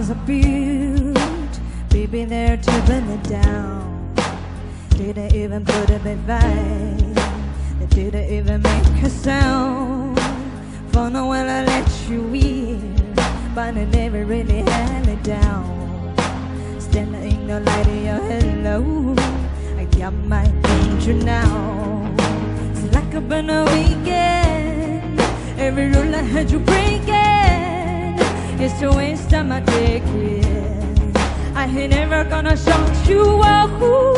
walls are built, baby, there to burn it down. Didn't even put up a fight, they didn't even make a sound. For no one I let you in, but I never really held it down. Standing in the light of your hello, I got my danger now. It's like a burner weekend, every rule I had you breaking. It's a waste of my ticket, I ain't never gonna shout you out.